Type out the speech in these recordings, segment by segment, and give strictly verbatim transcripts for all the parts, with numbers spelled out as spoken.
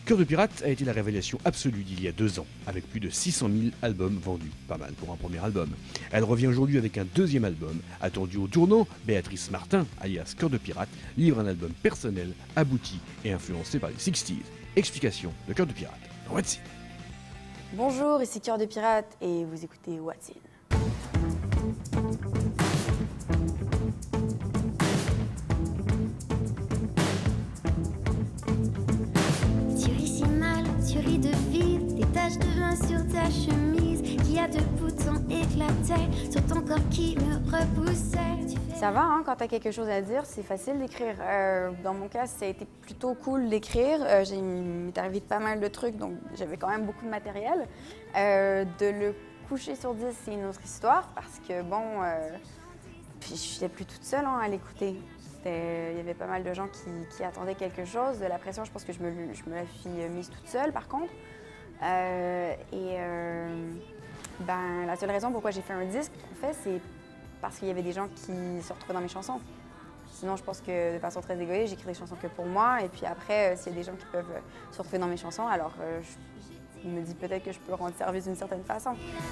Cœur de pirate a été la révélation absolue d'il y a deux ans, avec plus de six cent mille albums vendus, pas mal pour un premier album. Elle revient aujourd'hui avec un deuxième album, attendu au tournant. Béatrice Martin, alias Cœur de pirate, livre un album personnel, abouti et influencé par les sixties. Explication de Cœur de pirate dans What's In. Bonjour, ici Cœur de pirate et vous écoutez What's In. De vin sur ta chemise, qui a deux boutons éclatés sur ton corps qui me repoussait. Ça va, hein, quand tu as quelque chose à dire, c'est facile d'écrire. Euh, dans mon cas, ça a été plutôt cool d'écrire. Euh, il m'est arrivé pas mal de trucs, donc j'avais quand même beaucoup de matériel. Euh, de le coucher sur dix, c'est une autre histoire, parce que bon, euh, puis je n'étais plus toute seule hein, à l'écouter. Il y avait pas mal de gens qui, qui attendaient quelque chose. De la pression, je pense que je me, je me la suis mise toute seule, par contre. Euh, et euh, ben, la seule raison pourquoi j'ai fait un disque, en fait, c'est parce qu'il y avait des gens qui se retrouvaient dans mes chansons. Sinon, je pense que de façon très égoïste, j'écris des chansons que pour moi. Et puis après, euh, s'il y a des gens qui peuvent euh, se retrouver dans mes chansons, alors euh, je, je me dis peut-être que je peux rendre service d'une certaine façon.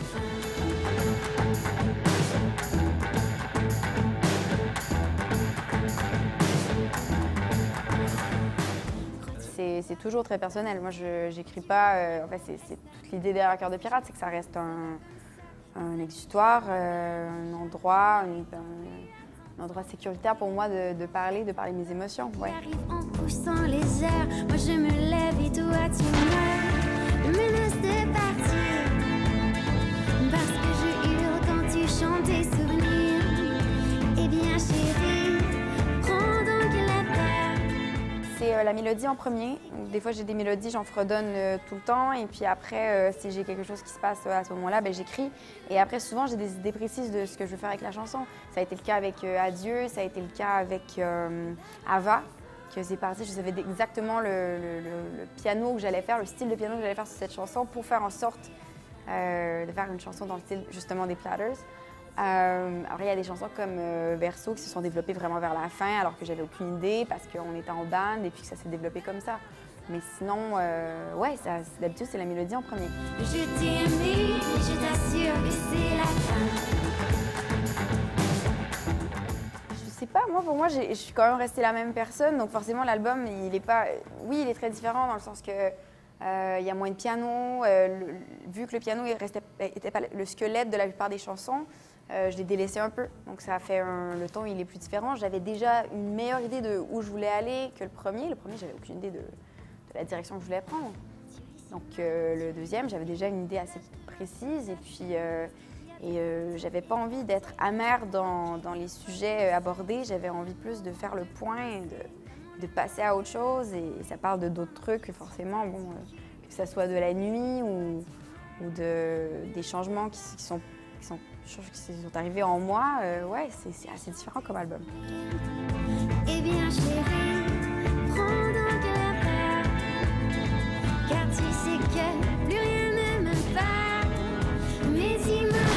C'est toujours très personnel. Moi, je n'écris pas... Euh, en fait, c'est toute l'idée derrière Cœur de pirate, c'est que ça reste un, un exutoire, euh, un endroit, une, un, un endroit sécuritaire pour moi de, de parler, de parler de mes émotions. Ouais. Arrive en poussant les airs, moi je me lève et toi tu meurs. Je menace de partir, parce que je hurle quand tu chantes tes souvenirs. Eh bien chérie, prends donc la terre. C'est euh, la mélodie en premier. Des fois, j'ai des mélodies, j'en fredonne euh, tout le temps. Et puis après, euh, si j'ai quelque chose qui se passe euh, à ce moment-là, ben, j'écris. Et après, souvent, j'ai des idées précises de ce que je veux faire avec la chanson. Ça a été le cas avec euh, Adieu, ça a été le cas avec euh, Ava, que c'est parti. Je savais exactement le, le, le, le piano que j'allais faire, le style de piano que j'allais faire sur cette chanson pour faire en sorte euh, de faire une chanson dans le style justement des Platters. Euh, après, il y a des chansons comme euh, Verso qui se sont développées vraiment vers la fin, alors que j'avais aucune idée parce qu'on était en band et puis que ça s'est développé comme ça. Mais sinon, euh, ouais, d'habitude, c'est la mélodie en premier. Je t'ai aimé, je t'assure que c'est la fin. Je sais pas, moi, pour moi, je suis quand même restée la même personne, donc forcément, l'album, il est pas... Oui, il est très différent dans le sens que euh, il y a moins de piano. Euh, le, vu que le piano n'était pas le squelette de la plupart des chansons, Euh, je l'ai délaissé un peu, donc ça a fait un, le ton il est plus différent. J'avais déjà une meilleure idée de où je voulais aller que le premier. Le premier, j'avais aucune idée de, de la direction que je voulais prendre. Donc euh, le deuxième, j'avais déjà une idée assez précise et puis euh, et euh, j'avais pas envie d'être amère dans, dans les sujets abordés. J'avais envie plus de faire le point, et de, de passer à autre chose. Et, et ça parle de d'autres trucs, forcément, bon, euh, que ça soit de la nuit ou, ou de, des changements qui, qui sont qui sont qui sont arrivés en moi, euh, ouais, c'est assez différent comme album. Eh bien chérie, prends donc la terre, car tu sais que plus rien ne me bat. Mais dis-moi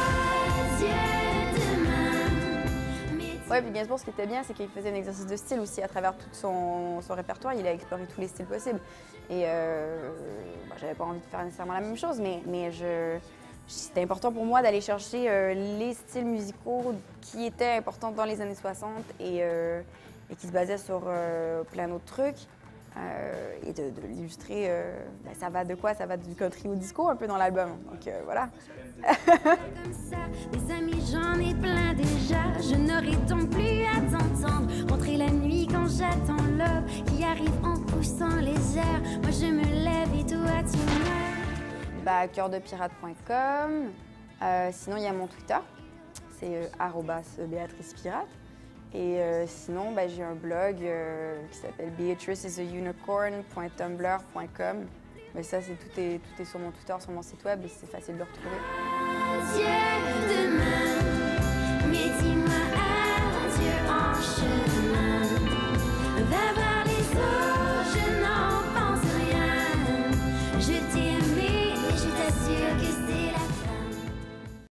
adieu demain. Ouais, puis Gainsbourg, ce qui était bien, c'est qu'il faisait un exercice de style aussi à travers tout son, son répertoire. Il a exploré tous les styles possibles. Et euh, bah, j'avais pas envie de faire nécessairement la même chose, mais, mais je... C'était important pour moi d'aller chercher euh, les styles musicaux qui étaient importants dans les années soixante et, euh, et qui se basaient sur euh, plein d'autres trucs. Euh, et de, de l'illustrer, euh, ben, ça va de quoi? Ça va du country au disco un peu dans l'album. Donc euh, voilà. Comme ça, des amis, j'en ai plein déjà. Je n'aurai donc plus à t'entendre rentrer la nuit quand j'attends l'aube qui arrive en poussant les airs. Moi je me lève et toi tu meurs. Bah, cœur de pirate point com. Euh, sinon, il y a mon Twitter, c'est euh, arobase Béatrice Pirate. Et euh, sinon, bah, j'ai un blog euh, qui s'appelle beatrice is a unicorn point tumblr point com. Mais ça, c'est tout, est, tout est sur mon Twitter, sur mon site web et c'est facile de retrouver. Adieu demain.